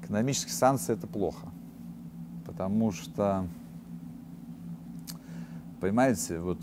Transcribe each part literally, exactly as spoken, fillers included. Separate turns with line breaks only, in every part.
Экономические санкции — это плохо, потому что, понимаете, вот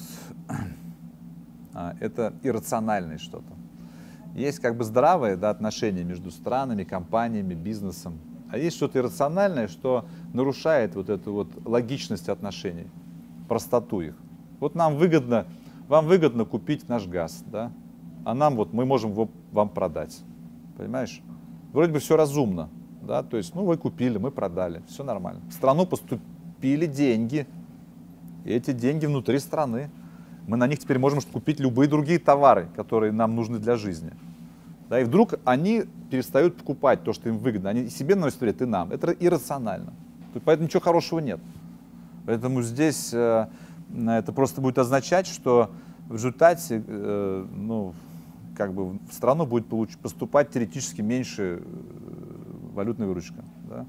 это иррациональное что-то. Есть как бы здравые, да, отношения между странами, компаниями, бизнесом, а есть что-то иррациональное, что нарушает вот эту вот логичность отношений, простоту их. Вот нам выгодно, вам выгодно купить наш газ, да, а нам вот мы можем его вам продать, понимаешь? Вроде бы все разумно, да, то есть, ну, вы купили, мы продали, все нормально. В страну поступили деньги, и эти деньги внутри страны. Мы на них теперь можем купить любые другие товары, которые нам нужны для жизни. Да, и вдруг они перестают покупать то, что им выгодно. Они себе наносят вред, и нам. Это иррационально. Поэтому ничего хорошего нет. Поэтому здесь э, это просто будет означать, что в результате э, ну, как бы в страну будет получ- поступать теоретически меньше валютная выручка. Да?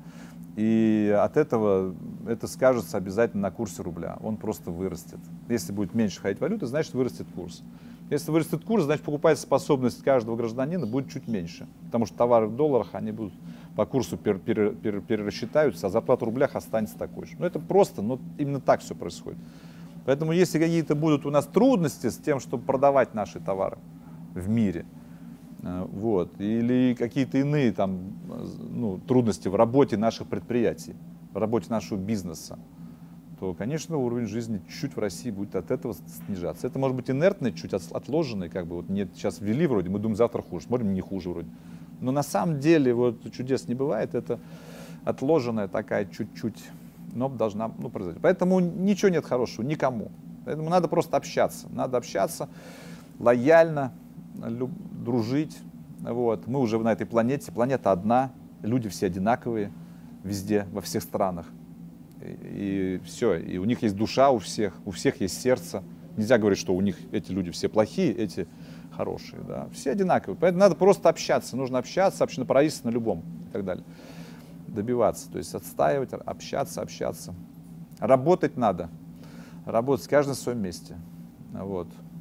И от этого это скажется обязательно на курсе рубля. Он просто вырастет. Если будет меньше ходить валюты, значит вырастет курс. Если вырастет курс, значит покупательная способность каждого гражданина будет чуть меньше. Потому что товары в долларах, они будут по курсу пер, пер, пер, перерасчитаются, а зарплата в рублях останется такой же. Ну это просто, но именно так все происходит. Поэтому если какие-то будут у нас трудности с тем, чтобы продавать наши товары в мире, вот, или какие-то иные там, ну, трудности в работе наших предприятий, в работе нашего бизнеса, то, конечно, уровень жизни чуть-чуть в России будет от этого снижаться. Это может быть инертный, чуть отложенный, как бы вот нет, сейчас ввели вроде, мы думаем, завтра хуже, смотрим, не хуже вроде. Но на самом деле вот чудес не бывает, это отложенная такая чуть-чуть, но должна, ну, произойти. Поэтому ничего нет хорошего никому. Поэтому надо просто общаться, надо общаться лояльно, люб, дружить. Вот. Мы уже на этой планете, планета одна, люди все одинаковые везде, во всех странах. И, и все, и у них есть душа у всех, у всех есть сердце. Нельзя говорить, что у них эти люди все плохие, эти хорошие. Да? Все одинаковые. Поэтому надо просто общаться. Нужно общаться, общественноправительственно на любом и так далее. Добиваться, то есть отстаивать, общаться, общаться. Работать надо. Работать каждый на своем месте. Вот.